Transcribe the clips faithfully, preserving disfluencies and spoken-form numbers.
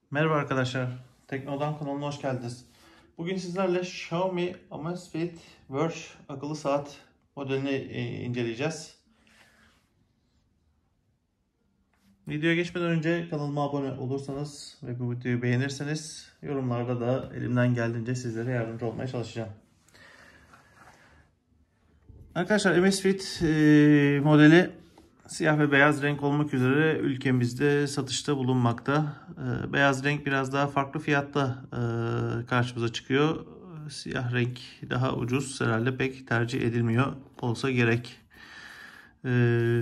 Merhaba arkadaşlar, Tekno'dan kanalına hoş geldiniz. Bugün sizlerle Xiaomi Amazfit Verge akıllı saat modelini e, inceleyeceğiz. Videoya geçmeden önce kanalıma abone olursanız ve bu videoyu beğenirseniz yorumlarda da elimden geldiğince sizlere yardımcı olmaya çalışacağım. Arkadaşlar Amazfit e, modeli siyah ve beyaz renk olmak üzere ülkemizde satışta bulunmakta. Ee, beyaz renk biraz daha farklı fiyatta e, karşımıza çıkıyor. Siyah renk daha ucuz, herhalde pek tercih edilmiyor olsa gerek. Ee,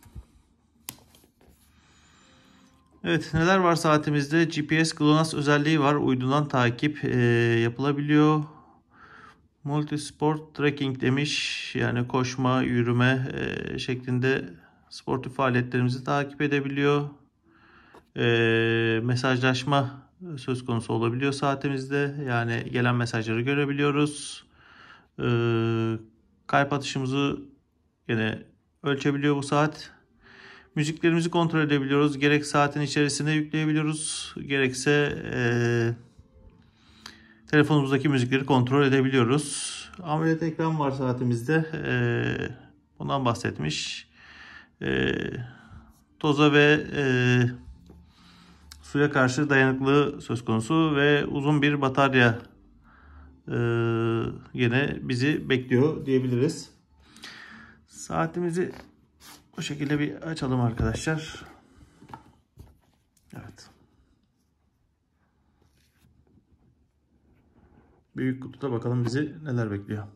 evet, neler var saatimizde? G P S GLONASS özelliği var. Uydudan takip e, yapılabiliyor. Multisport tracking demiş. Yani koşma, yürüme e, şeklinde sportif faaliyetlerimizi takip edebiliyor. E, mesajlaşma söz konusu olabiliyor saatimizde. Yani gelen mesajları görebiliyoruz. E, kalp atışımızı yine ölçebiliyor bu saat. Müziklerimizi kontrol edebiliyoruz. Gerek saatin içerisine yükleyebiliyoruz, gerekse e, telefonumuzdaki müzikleri kontrol edebiliyoruz. AMOLED ekran var saatimizde. E, bundan bahsetmiş. E, toza ve e, suya karşı dayanıklı söz konusu ve uzun bir batarya e, yine bizi bekliyor diyebiliriz. Saatimizi bu şekilde bir açalım arkadaşlar. Evet. Büyük kutuda bakalım bizi neler bekliyor.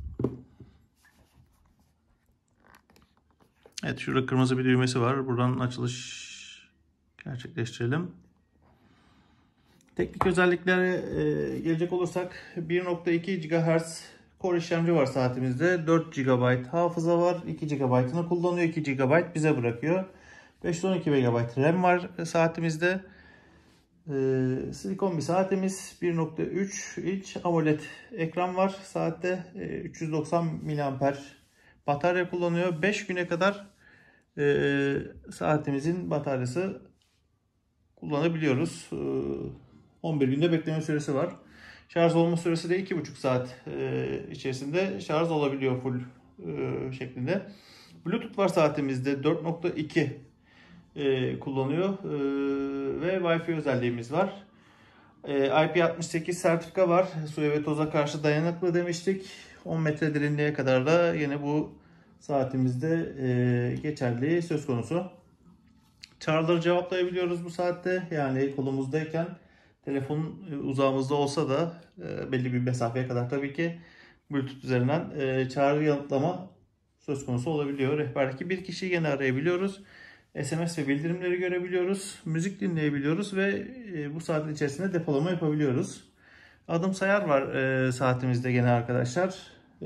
Evet, şurada kırmızı bir düğmesi var. Buradan açılış gerçekleştirelim. Teknik özelliklere e, gelecek olursak bir nokta iki gigahertz Core işlemci var saatimizde. dört gigabayt hafıza var. iki gigabaytını kullanıyor. iki gigabayt bize bırakıyor. beş yüz on iki megabayt RAM var saatimizde. Ee, silikon bir saatimiz. bir nokta üç inç AMOLED ekran var. Saatte e, üç yüz doksan miliamper batarya kullanıyor. beş güne kadar e, saatimizin bataryası kullanabiliyoruz. E, on bir günde bekleme süresi var. Şarj olma süresi de iki buçuk saat e, içerisinde şarj olabiliyor full e, şeklinde. Bluetooth var saatimizde. dört nokta iki e, kullanıyor e, ve Wi-Fi özelliğimiz var. E, I P altmış sekiz sertifika var. Suya ve toza karşı dayanıklı demiştik. on metre derinliğe kadar da yine bu saatimizde e, geçerli söz konusu. Çağrıları cevaplayabiliyoruz bu saatte. Yani kolumuzdayken telefon uzağımızda olsa da e, belli bir mesafeye kadar tabii ki Bluetooth üzerinden e, çağrı yanıtlama söz konusu olabiliyor. Rehberdeki bir kişiyi yine arayabiliyoruz. S M S ve bildirimleri görebiliyoruz. Müzik dinleyebiliyoruz ve e, bu saatin içerisinde depolama yapabiliyoruz. Adım sayar var e, saatimizde gene arkadaşlar. E,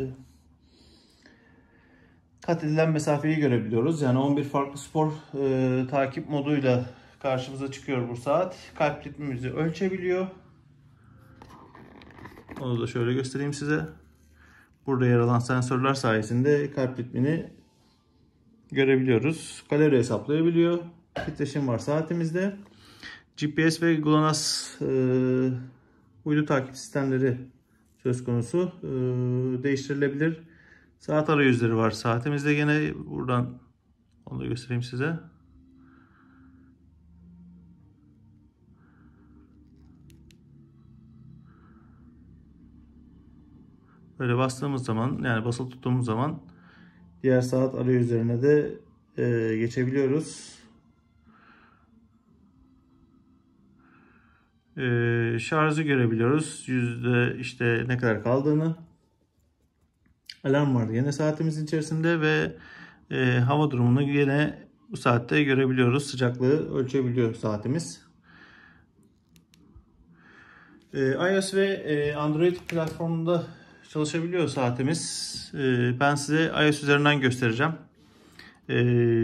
kat edilen mesafeyi görebiliyoruz. Yani on bir farklı spor e, takip moduyla karşımıza çıkıyor bu saat. Kalp ritmimizi ölçebiliyor. Onu da şöyle göstereyim size. Burada yer alan sensörler sayesinde kalp ritmini görebiliyoruz. Kalori hesaplayabiliyor. Titreşim var saatimizde. G P S ve GLONASS e, uydu takip sistemleri söz konusu. E, değiştirilebilir. Saat arayüzleri var saatimizde. Gene buradan onu da göstereyim size. Böyle bastığımız zaman, yani basılı tuttuğumuz zaman diğer saat arayüzlerine de e, geçebiliyoruz. E, şarjı görebiliyoruz. Yüzde işte ne kadar kaldığını. Alarm var yine saatimizin içerisinde ve e, hava durumunu yine bu saatte görebiliyoruz. Sıcaklığı ölçebiliyor saatimiz. E, iOS ve e, Android platformunda çalışabiliyor saatimiz. E, ben size iOS üzerinden göstereceğim. E,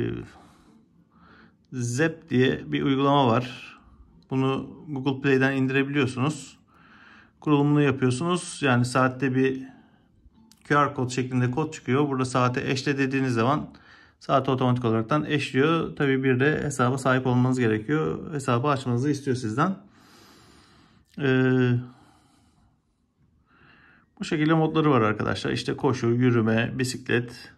Zep diye bir uygulama var. Bunu Google Play'den indirebiliyorsunuz. Kurulumunu yapıyorsunuz. Yani saatte bir Q R kod şeklinde kod çıkıyor. Burada saate eşle dediğiniz zaman saati otomatik olaraktan eşliyor. Tabi bir de hesaba sahip olmanız gerekiyor. Hesabı açmanızı istiyor sizden. Ee, bu şekilde modları var arkadaşlar. İşte koşu, yürüme, bisiklet,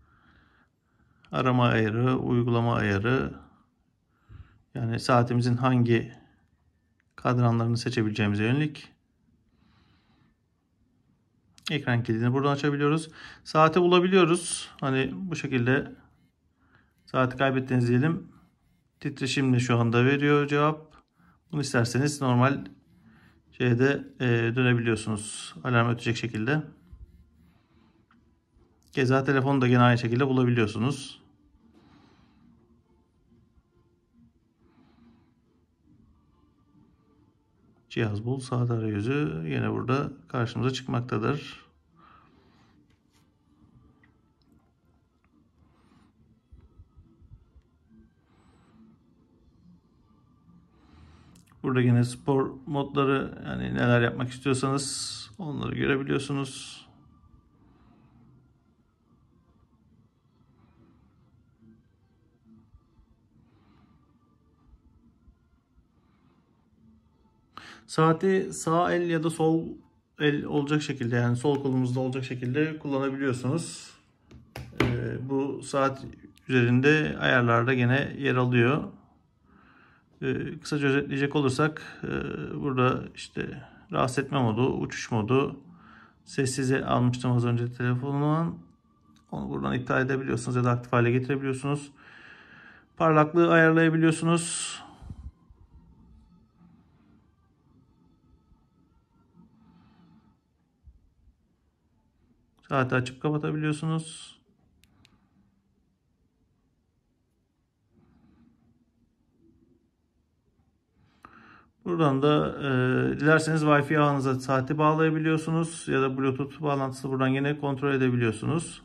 arama ayarı, uygulama ayarı. Yani saatimizin hangi kadranlarını seçebileceğimize yönelik. Ekran kilidini buradan açabiliyoruz. Saati bulabiliyoruz. Hani bu şekilde saati kaybettiniz diyelim. Titreşimle şu anda veriyor cevap. Bunu isterseniz normal şeyde e, dönebiliyorsunuz. Alarm ötecek şekilde. Keza telefonu da yine aynı şekilde bulabiliyorsunuz. Cihaz bul, saat arayüzü yine burada karşımıza çıkmaktadır. Burada yine spor modları, yani neler yapmak istiyorsanız onları görebiliyorsunuz. Saati sağ el ya da sol el olacak şekilde, yani sol kolumuzda olacak şekilde kullanabiliyorsunuz. Ee, bu saat üzerinde ayarlarda gene yer alıyor. Ee, kısaca özetleyecek olursak e, burada işte rahatsız etme modu, uçuş modu, sessize almıştım az önce telefonumdan. Onu buradan iptal edebiliyorsunuz ya da aktif hale getirebiliyorsunuz. Parlaklığı ayarlayabiliyorsunuz. Saati açıp kapatabiliyorsunuz. Buradan da e, dilerseniz Wi-Fi ağınıza saati bağlayabiliyorsunuz ya da Bluetooth bağlantısı buradan yine kontrol edebiliyorsunuz.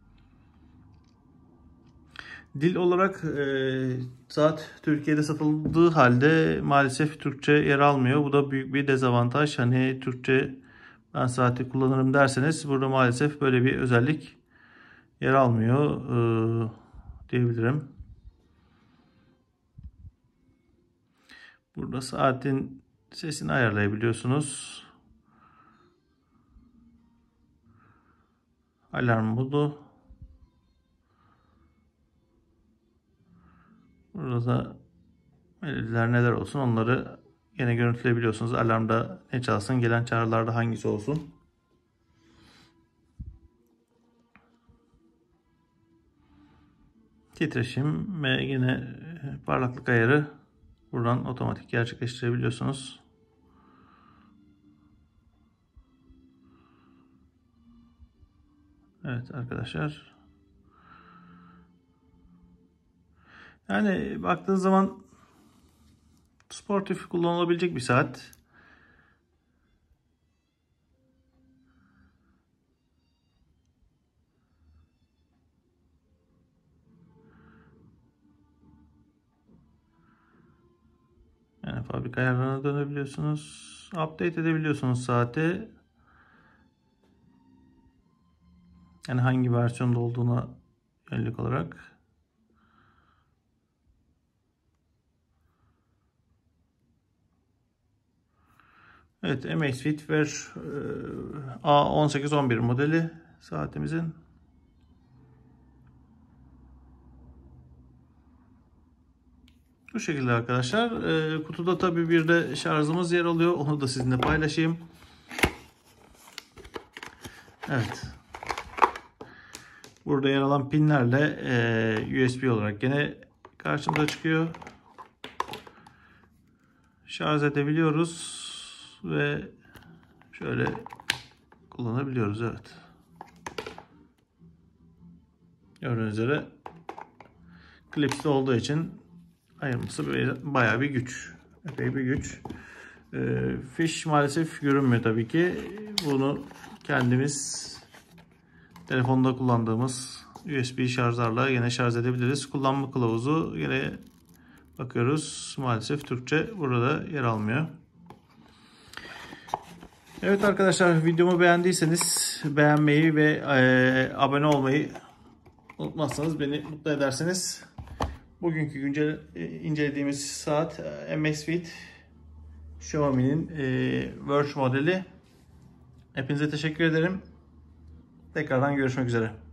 Dil olarak e, saat Türkiye'de satıldığı halde maalesef Türkçe yer almıyor. Bu da büyük bir dezavantaj. Hani Türkçe ben saati kullanırım derseniz burada maalesef böyle bir özellik yer almıyor e, diyebilirim. Burada saatin sesini ayarlayabiliyorsunuz. Alarm modu. Burada melodiler neler olsun onları yine görüntüleyebiliyorsunuz. Alarmda ne çalsın, gelen çağrılarda hangisi olsun. Titreşim ve yine parlaklık ayarı buradan otomatik gerçekleştirebiliyorsunuz. Evet arkadaşlar. Yani baktığınız zaman sportif kullanılabilecek bir saat. Yani fabrika ayarlarına dönebiliyorsunuz. Update edebiliyorsunuz saati. Yani hangi versiyonda olduğuna yönelik olarak. Evet, Amazfit Wear A on sekiz on bir modeli saatimizin. Bu şekilde arkadaşlar. E, kutuda tabii bir de şarjımız yer alıyor. Onu da sizinle paylaşayım. Evet. Burada yer alan pinlerle e, U S B olarak gene karşımıza çıkıyor. Şarj edebiliyoruz ve şöyle kullanabiliyoruz. Evet. Gördüğünüz üzere klipsli olduğu için ayırması bayağı bir güç. Epey bir güç. E, fiş maalesef görünmüyor tabii ki. Bunu kendimiz telefonda kullandığımız U S B şarjlarla yine şarj edebiliriz. Kullanma kılavuzu yine bakıyoruz. Maalesef Türkçe burada yer almıyor. Evet arkadaşlar, videomu beğendiyseniz beğenmeyi ve e, abone olmayı unutmazsanız beni mutlu edersiniz. Bugünkü güncel incelediğimiz saat Amazfit Xiaomi'nin e, Verge modeli. Hepinize teşekkür ederim. Tekrardan görüşmek üzere.